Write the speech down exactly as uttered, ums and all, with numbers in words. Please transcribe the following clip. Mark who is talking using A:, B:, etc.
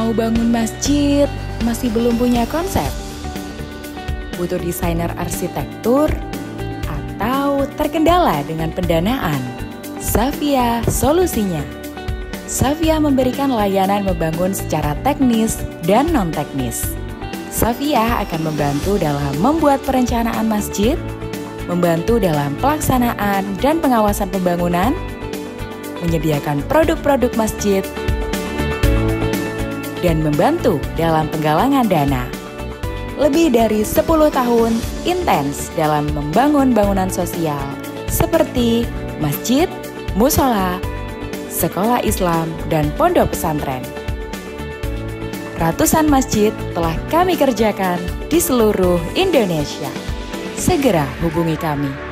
A: Mau bangun masjid, masih belum punya konsep? Butuh desainer arsitektur? Atau terkendala dengan pendanaan? Savia solusinya. Savia memberikan layanan membangun secara teknis dan non-teknis. Savia akan membantu dalam membuat perencanaan masjid, membantu dalam pelaksanaan dan pengawasan pembangunan, menyediakan produk-produk masjid, dan membantu dalam penggalangan dana. Lebih dari sepuluh tahun intens dalam membangun bangunan sosial seperti masjid, musola, sekolah Islam, dan pondok pesantren. Ratusan masjid telah kami kerjakan di seluruh Indonesia. Segera hubungi kami.